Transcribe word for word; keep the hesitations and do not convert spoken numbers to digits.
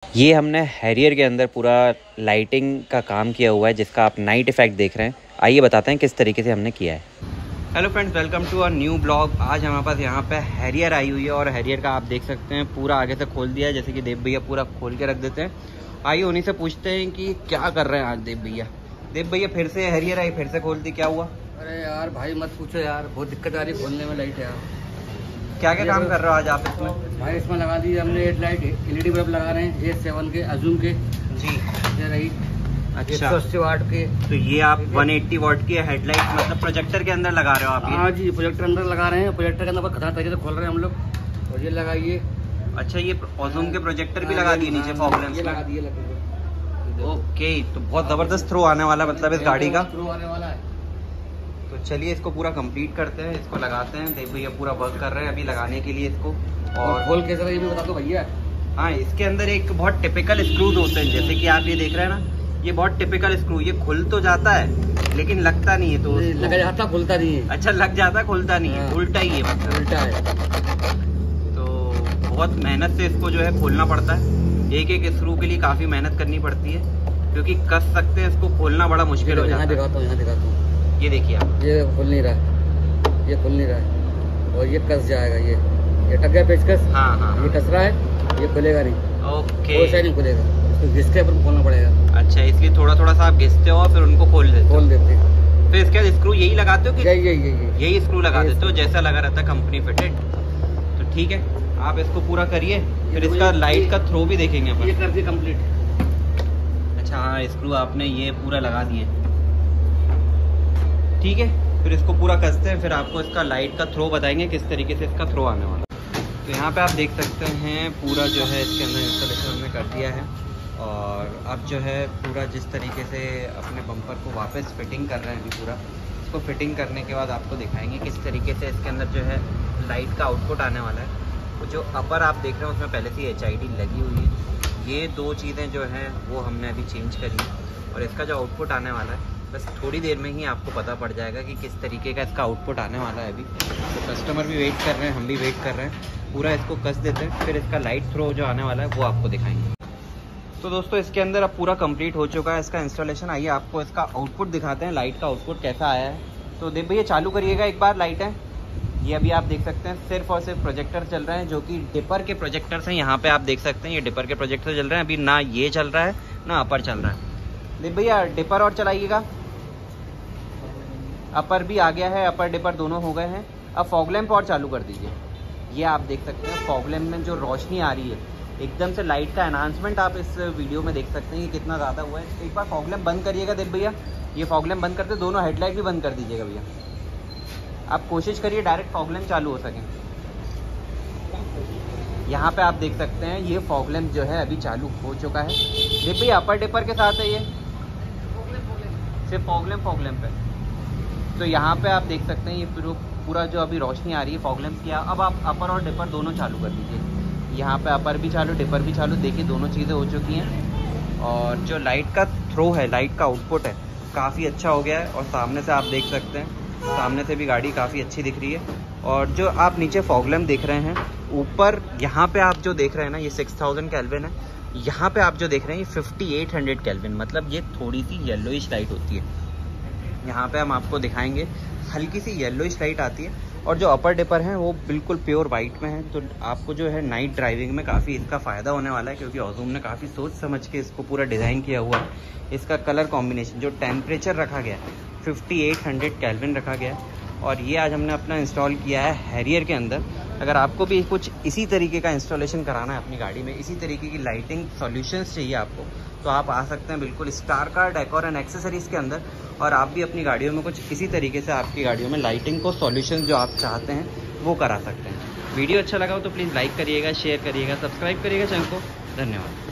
ये हमने हैरियर के अंदर पूरा लाइटिंग का काम किया हुआ है, जिसका आप नाइट इफेक्ट देख रहे हैं। आइए बताते हैं किस तरीके से हमने किया है। Hello friends, welcome to a new blog. आज हमारे पास यहाँ पे हैरियर आई हुई है और हैरियर का आप देख सकते हैं पूरा आगे से खोल दिया है, जैसे कि देव भैया पूरा खोल के रख देते हैं। आइए उन्हीं से पूछते हैं कि क्या कर रहे हैं आज देव भैया। देव भैया फिर से हैरियर आई, फिर से खोल दी, क्या हुआ? अरे यार भाई मत पूछो यार, बहुत दिक्कत आ रही है खोलने में लाइट यार। क्या क्या काम कर रहे हो आज आप इसमें? भाई इसमें लगा दी हमने हेड लाइट, एलईडी बल्ब लगा रहे हैं ए सेवन के अजूम के जी। ये रही अच्छा, एक सौ अस्सी वाट के। तो ये आप एक सौ अस्सी वाट की हेडलाइट मतलब प्रोजेक्टर के अंदर लगा रहे हो आप? हाँ जी, प्रोजेक्टर अंदर लगा रहे हैं। प्रोजेक्टर के अंदर खतरा तरीके से खोल रहे हैं हम लोग। और ये लगाइए। अच्छा, ये ओजोन के प्रोजेक्टर भी लगा दिए नीचे फॉग लैंप्स लगा दिए। ओके, तो बहुत जबरदस्त थ्रो आने वाला मतलब इस गाड़ी का थ्रो आने वाला है। तो चलिए इसको पूरा कंप्लीट करते हैं, इसको लगाते हैं। देव भैया पूरा वर्क कर रहे हैं अभी लगाने के लिए इसको। और खोल कैसे रहा ये भी बता दो भैया। हाँ, इसके अंदर एक बहुत टिपिकल स्क्रूज होते हैं, जैसे कि आप ये देख रहे हैं ना, ये बहुत टिपिकल स्क्रू। ये खुल तो जाता है लेकिन लगता नहीं है, तो लग जाता खुलता नहीं है। अच्छा, लग जाता खुलता नहीं है, उल्टा ही है मतलब। उल्टा है। तो बहुत मेहनत से इसको जो है खोलना पड़ता है। एक एक स्क्रू के लिए काफी मेहनत करनी पड़ती है, क्योंकि कस सकते हैं इसको खोलना बड़ा मुश्किल हो जाता है। दिखाता हूँ, यहाँ दिखाता हूँ। ये देखिए आप, ये खुल नहीं रहा है, ये खुल नहीं रहा है और ये कस जाएगा। ये ये टक गया पेचकस। हाँ हाँ, ये कस रहा है, ये खुलेगा नहीं। ओके, कोई साइड नहीं खुलेगा, इसको घिसके पर खोलना पड़ेगा। अच्छा, इसलिए थोड़ा थोड़ा सा आप घिसते हो और फिर उनको खोल देते खोल देते हो। फिर इसके बाद स्क्रू यही लगाते हो कि यही यही यही यही स्क्रू लगा देते हो जैसा लगा रहता है कंपनी फिटेड? तो ठीक है, आप इसको पूरा करिए, फिर इसका लाइट का थ्रो भी देखेंगे अपन। ये कर दिए कंप्लीट। अच्छा हाँ, स्क्रू आपने ये पूरा लगा दिए, ठीक है। फिर इसको पूरा कसते हैं, फिर आपको इसका लाइट का थ्रो बताएंगे किस तरीके से इसका थ्रो आने वाला। तो यहाँ पे आप देख सकते हैं पूरा जो है इसके अंदर इंस्टॉलेशन हमने कर दिया है। और अब जो है पूरा जिस तरीके से अपने बम्पर को वापस फिटिंग कर रहे हैं अभी पूरा, इसको फिटिंग करने के बाद आपको दिखाएंगे किस तरीके से इसके अंदर जो है लाइट का आउटपुट आने वाला है। तो जो अपर आप देख रहे हैं उसमें पहले से एच आई डी लगी हुई है। ये दो चीज़ें जो हैं वो हमने अभी चेंज करी है और इसका जो आउटपुट आने वाला है बस थोड़ी देर में ही आपको पता पड़ जाएगा कि किस तरीके का इसका आउटपुट आने वाला है अभी। तो कस्टमर भी वेट कर रहे हैं, हम भी वेट कर रहे हैं। पूरा इसको कस देते हैं, फिर इसका लाइट थ्रो जो आने वाला है वो आपको दिखाएंगे। तो दोस्तों इसके अंदर अब पूरा कंप्लीट हो चुका है इसका इंस्टॉलेशन। आइए आपको इसका आउटपुट दिखाते हैं, लाइट का आउटपुट कैसा आया है। तो देव भैया चालू करिएगा एक बार लाइटें। ये अभी आप देख सकते हैं सिर्फ और सिर्फ प्रोजेक्टर चल रहे हैं, जो कि डिपर के प्रोजेक्टर्स हैं। यहाँ पे आप देख सकते हैं ये डिपर के प्रोजेक्टर चल रहे हैं। अभी ना ये चल रहा है ना अपर चल रहा है। देव भैया डिपर और चलाइएगा। अपर भी आ गया है, अपर डिपर दोनों हो गए हैं। अब फॉग लैंप और चालू कर दीजिए। ये आप देख सकते हैं फॉग लैंप में जो रोशनी आ रही है एकदम से, लाइट का एनहांसमेंट आप इस वीडियो में देख सकते हैं कि कितना ज़्यादा हुआ है। एक बार फॉग लैंप बंद करिएगा देव भैया। ये फॉग लैंप बंद करते, दोनों हेडलाइट भी बंद कर दीजिएगा भैया। आप कोशिश करिए डायरेक्ट फॉग लैंप चालू हो सके। यहाँ पे आप देख सकते हैं ये फॉग लैंप जो है अभी चालू हो चुका है। देव भैया अपर डिपर के साथ है ये, सिर्फ फॉग लैंप फॉग लैंप है। तो यहाँ पे आप देख सकते हैं ये पूरा जो अभी रोशनी आ रही है फॉग लैंप की। अब आप अपर और डिपर दोनों चालू कर दीजिए। यहाँ पे अपर भी चालू, डिपर भी चालू। देखिए दोनों चीज़ें हो चुकी हैं। और जो लाइट का थ्रो है, लाइट का आउटपुट है, काफ़ी अच्छा हो गया है। और सामने से आप देख सकते हैं, सामने से भी गाड़ी काफ़ी अच्छी दिख रही है। और जो आप नीचे फॉग लैंप देख रहे हैं, ऊपर यहाँ पे आप जो देख रहे हैं ना, ये सिक्स थाउजेंड केल्विन है। यहाँ पे आप जो देख रहे हैं ये फिफ्टी एट हंड्रेड केल्विन, मतलब ये थोड़ी सी येलोइश लाइट होती है। यहाँ पे हम आपको दिखाएंगे हल्की सी येलोइश लाइट आती है। और जो अपर डिपर हैं वो बिल्कुल प्योर वाइट में है। तो आपको जो है नाइट ड्राइविंग में काफ़ी इसका फ़ायदा होने वाला है, क्योंकि ओजोन ने काफ़ी सोच समझ के इसको पूरा डिज़ाइन किया हुआ है। इसका कलर कॉम्बिनेशन, जो टेम्परेचर रखा गया है फिफ्टी एट हंड्रेड केल्विन रखा गया है। और ये आज हमने अपना इंस्टॉल किया है हैरियर के अंदर। अगर आपको भी कुछ इसी तरीके का इंस्टॉलेशन कराना है अपनी गाड़ी में, इसी तरीके की लाइटिंग सॉल्यूशंस चाहिए आपको, तो आप आ सकते हैं बिल्कुल star car decor and accessories के अंदर। और आप भी अपनी गाड़ियों में कुछ इसी तरीके से आपकी गाड़ियों में लाइटिंग को सॉल्यूशंस जो आप चाहते हैं वो करा सकते हैं। वीडियो अच्छा लगा हो तो प्लीज़ लाइक करिएगा, शेयर करिएगा, सब्सक्राइब करिएगा चैनल को। धन्यवाद।